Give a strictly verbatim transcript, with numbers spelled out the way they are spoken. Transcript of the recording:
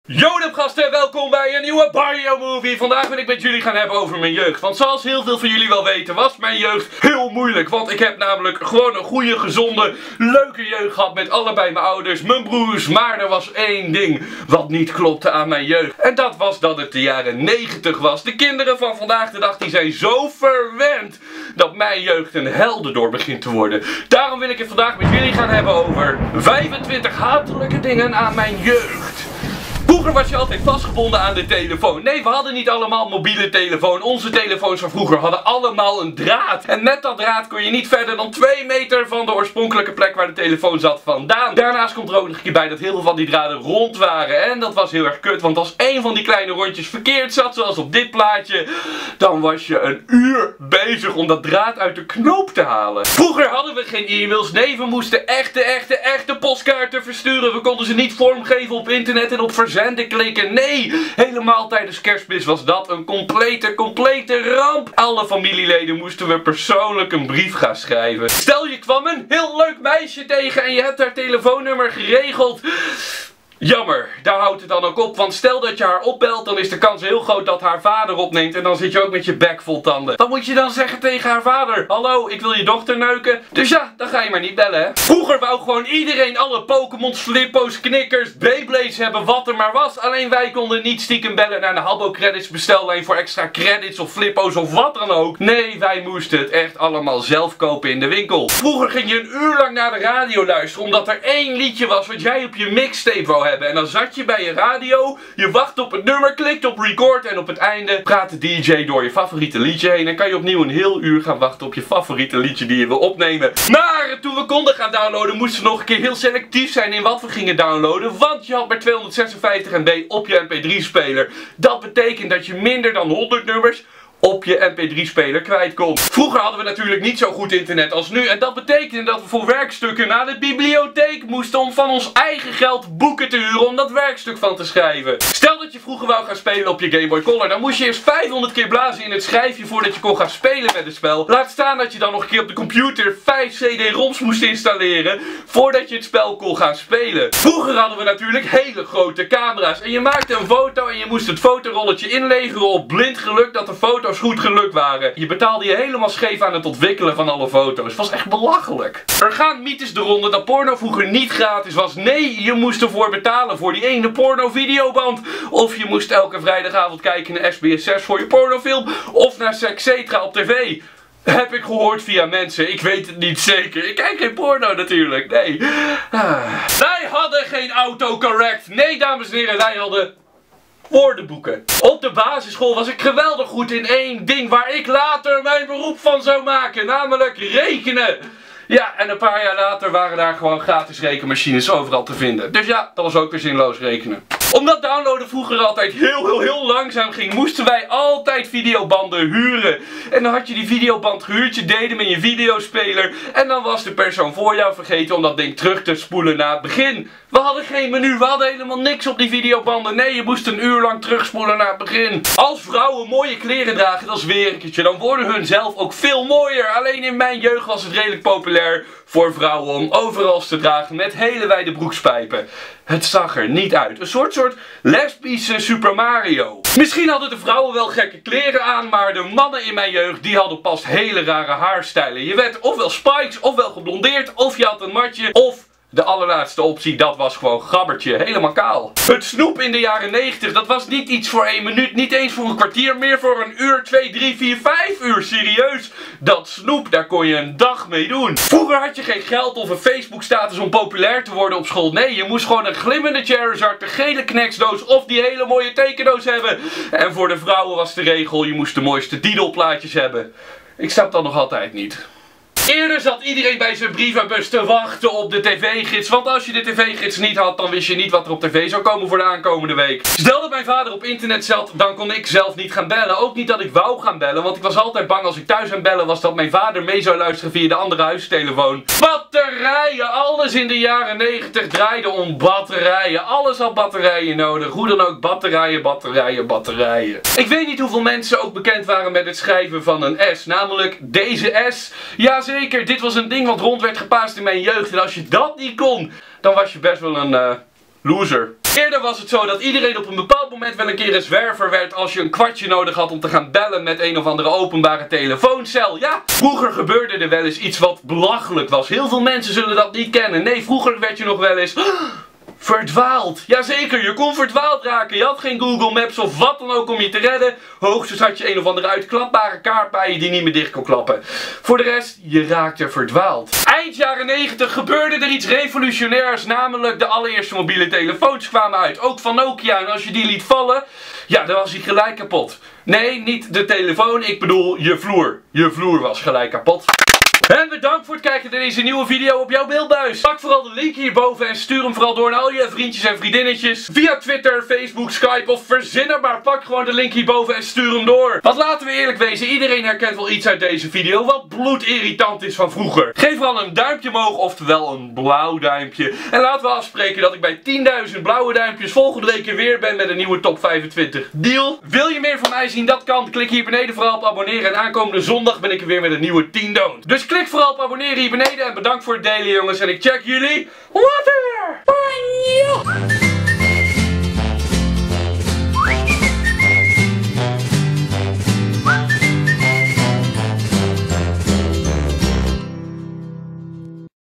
Yo gasten, welkom bij een nieuwe Barrio Movie. Vandaag wil ik met jullie gaan hebben over mijn jeugd. Want zoals heel veel van jullie wel weten was mijn jeugd heel moeilijk. Want ik heb namelijk gewoon een goede, gezonde, leuke jeugd gehad met allebei mijn ouders, mijn broers. Maar er was één ding wat niet klopte aan mijn jeugd. En dat was dat het de jaren negentig was. De kinderen van vandaag de dag die zijn zo verwend dat mijn jeugd een helden door begint te worden. Daarom wil ik het vandaag met jullie gaan hebben over vijfentwintig hatelijke dingen aan mijn jeugd. Vroeger was je altijd vastgebonden aan de telefoon. Nee, we hadden niet allemaal mobiele telefoon. Onze telefoons van vroeger hadden allemaal een draad. En met dat draad kon je niet verder dan twee meter van de oorspronkelijke plek waar de telefoon zat vandaan. Daarnaast komt er ook nog een keer bij dat heel veel van die draden rond waren. En dat was heel erg kut, want als één van die kleine rondjes verkeerd zat, zoals op dit plaatje, dan was je een uur bezig om dat draad uit de knoop te halen. Vroeger hadden we geen e-mails. Nee, we moesten echte, echte, echte postkaarten versturen. We konden ze niet vormgeven op internet en op verzenden klikken. Nee, helemaal tijdens Kerstmis was dat een complete, complete ramp. Alle familieleden moesten we persoonlijk een brief gaan schrijven. Stel je kwam een heel leuk meisje tegen en je hebt haar telefoonnummer geregeld. Jammer, daar houdt het dan ook op, want stel dat je haar opbelt, dan is de kans heel groot dat haar vader opneemt en dan zit je ook met je bek vol tanden. Wat moet je dan zeggen tegen haar vader? Hallo, ik wil je dochter neuken. Dus ja, dan ga je maar niet bellen, hè. Vroeger wou gewoon iedereen alle Pokémons, Flippo's, Knickers, Beyblades hebben, wat er maar was. Alleen wij konden niet stiekem bellen naar de Habbo Credits bestellijn voor extra credits of Flippo's of wat dan ook. Nee, wij moesten het echt allemaal zelf kopen in de winkel. Vroeger ging je een uur lang naar de radio luisteren, omdat er één liedje was wat jij op je mixtape wou hebben. En dan zat je bij je radio, je wacht op het nummer, klikt op record en op het einde praat de D J door je favoriete liedje heen. En kan je opnieuw een heel uur gaan wachten op je favoriete liedje die je wil opnemen. Maar toen we konden gaan downloaden, moesten we nog een keer heel selectief zijn in wat we gingen downloaden. Want je had maar tweehonderdzesenvijftig MB op je M P drie speler. Dat betekent dat je minder dan honderd nummers op je M P drie speler kwijt kon. Vroeger hadden we natuurlijk niet zo goed internet als nu. En dat betekende dat we voor werkstukken naar de bibliotheek moesten om van ons eigen geld boeken te huren om dat werkstuk van te schrijven. Stel dat je vroeger wou gaan spelen op je Game Boy Color, dan moest je eerst vijfhonderd keer blazen in het schijfje voordat je kon gaan spelen met het spel. Laat staan dat je dan nog een keer op de computer vijf C D-ROMs moest installeren voordat je het spel kon gaan spelen. Vroeger hadden we natuurlijk hele grote camera's en je maakte een foto en je moest het fotorolletje inleveren op blind geluk dat de foto's goed gelukt waren. Je betaalde je helemaal scheef aan het ontwikkelen van alle foto's. Het was echt belachelijk. Er gaan mythes de ronde dat porno vroeger niet gratis was. Nee, je moest ervoor betalen voor die ene porno videoband. Of je moest elke vrijdagavond kijken naar S B S zes voor je pornofilm. Of naar Sexetra op tv. Heb ik gehoord via mensen. Ik weet het niet zeker. Ik kijk geen porno natuurlijk. Nee. Ah. Wij hadden geen autocorrect. Nee, dames en heren, wij hadden woordenboeken. Op de basisschool was ik geweldig goed in één ding waar ik later mijn beroep van zou maken. Namelijk rekenen. Ja, en een paar jaar later waren daar gewoon gratis rekenmachines overal te vinden. Dus ja, dat was ook weer zinloos rekenen. Omdat downloaden vroeger altijd heel, heel, heel langzaam ging, moesten wij altijd videobanden huren. En dan had je die videoband gehuurd, je deed hem in je videospeler. En dan was de persoon voor jou vergeten om dat ding terug te spoelen naar het begin. We hadden geen menu, we hadden helemaal niks op die videobanden. Nee, je moest een uur lang terugspoelen naar het begin. Als vrouwen mooie kleren dragen, dat is weer een keertje, dan worden hun zelf ook veel mooier. Alleen in mijn jeugd was het redelijk populair voor vrouwen om overals te dragen met hele wijde broekspijpen. Het zag er niet uit. Een soort soort lesbische Super Mario. Misschien hadden de vrouwen wel gekke kleren aan, maar de mannen in mijn jeugd die hadden pas hele rare haarstijlen. Je werd ofwel spikes, ofwel geblondeerd, of je had een matje, of de allerlaatste optie, dat was gewoon gabbertje, helemaal kaal. Het snoep in de jaren negentig, dat was niet iets voor één minuut, niet eens voor een kwartier, meer voor een uur, twee, drie, vier, vijf uur, serieus. Dat snoep, daar kon je een dag mee doen. Vroeger had je geen geld of een Facebook status om populair te worden op school. Nee, je moest gewoon een glimmende Charizard, de gele kneksdoos of die hele mooie tekendoos hebben. En voor de vrouwen was de regel, je moest de mooiste Diddle-plaatjes hebben. Ik snap dat nog altijd niet. Eerder zat iedereen bij zijn brievenbus te wachten op de tv-gids. Want als je de tv-gids niet had, dan wist je niet wat er op tv zou komen voor de aankomende week. Stel dat mijn vader op internet zat, dan kon ik zelf niet gaan bellen. Ook niet dat ik wou gaan bellen, want ik was altijd bang als ik thuis aan bellen was dat mijn vader mee zou luisteren via de andere huistelefoon. Batterijen! Alles in de jaren negentig draaide om batterijen. Alles had batterijen nodig. Hoe dan ook, batterijen, batterijen, batterijen. Ik weet niet hoeveel mensen ook bekend waren met het schrijven van een S. Namelijk deze S. Jazeker. Zeker, dit was een ding wat rond werd gepaast in mijn jeugd. En als je dat niet kon, dan was je best wel een uh, loser. Eerder was het zo dat iedereen op een bepaald moment wel een keer een zwerver werd als je een kwartje nodig had om te gaan bellen met een of andere openbare telefooncel. Ja, vroeger gebeurde er wel eens iets wat belachelijk was. Heel veel mensen zullen dat niet kennen. Nee, vroeger werd je nog wel eens verdwaald. Jazeker, je kon verdwaald raken. Je had geen Google Maps of wat dan ook om je te redden. Hoogstens had je een of andere uitklapbare kaart bij je die niet meer dicht kon klappen. Voor de rest, je raakte verdwaald. Eind jaren negentig gebeurde er iets revolutionairs. Namelijk de allereerste mobiele telefoons kwamen uit. Ook van Nokia. En als je die liet vallen, ja, dan was hij gelijk kapot. Nee, niet de telefoon. Ik bedoel je vloer. Je vloer was gelijk kapot. En bedankt voor het kijken naar deze nieuwe video op jouw beeldbuis. Pak vooral de link hierboven en stuur hem vooral door naar al je vriendjes en vriendinnetjes. Via Twitter, Facebook, Skype of verzin hem maar. Pak gewoon de link hierboven en stuur hem door. Want laten we eerlijk wezen, iedereen herkent wel iets uit deze video wat bloedirritant is van vroeger. Geef vooral een duimpje omhoog, oftewel een blauw duimpje. En laten we afspreken dat ik bij tienduizend blauwe duimpjes volgende week weer ben met een nieuwe top vijfentwintig. Deal? Wil je meer van mij zien? Dat kan. Klik hier beneden vooral op abonneren. En aankomende zondag ben ik er weer met een nieuwe tien don't. Dus klik vooral op abonneren hier beneden en bedankt voor het delen jongens en ik check jullie later!